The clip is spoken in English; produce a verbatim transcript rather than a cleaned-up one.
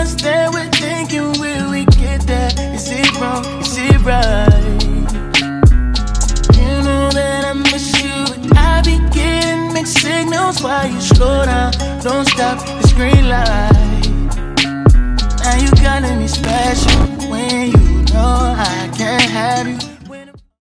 us there, we're thinking, will we get there? Is it wrong? Is it right? You know that I miss you, but I be getting mixed signals while you slow down. Don't stop, it's green light. Now you calling me special when you know I can't have you.